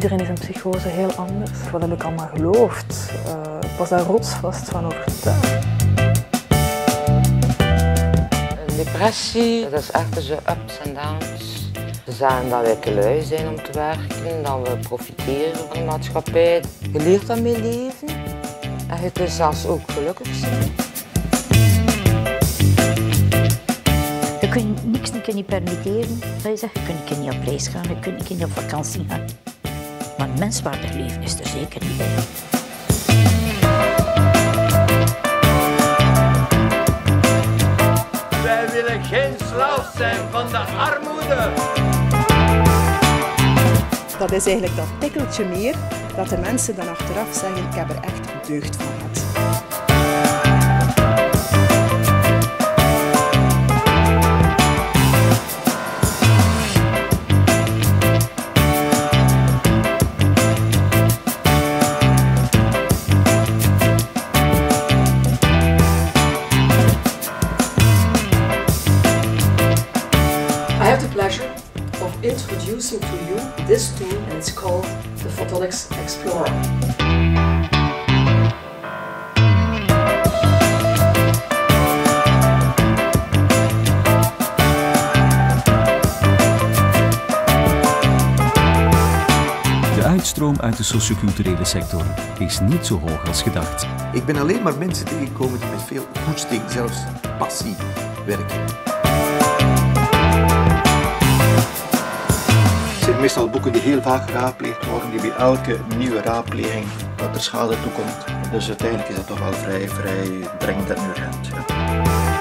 iedereen is in psychose heel anders. Wat heb ik allemaal geloofd? Ik was daar rotsvast van overtuigd. Depressie, dat is echt zo ups en downs. Ze zeggen dat wij lui zijn om te werken, dat we profiteren van de maatschappij. Je leert daarmee leven en je kunt zelfs ook gelukkig zijn. Je kunt niks niet permitteren. Je kunt niet op reis gaan, je kunt niet op vakantie gaan. Maar menswaardig leven is er zeker niet bij. Wij willen geen slaaf zijn van de armoede. Dat is eigenlijk dat tikkeltje meer dat de mensen dan achteraf zeggen, ik heb er echt deugd van gehad. I have the pleasure of introducing to you this tool, and it's called the Photonics Explorer. De uitstroom uit de socioculturele sector is niet zo hoog als gedacht. Ik ben alleen maar mensen tegengekomen die met veel goesting, zelfs passie, werken. Het zijn meestal boeken die heel vaak geraadpleegd worden, die bij elke nieuwe raadpleging dat er schade toekomt. Dus uiteindelijk is dat toch wel vrij dringend en urgent. Ja.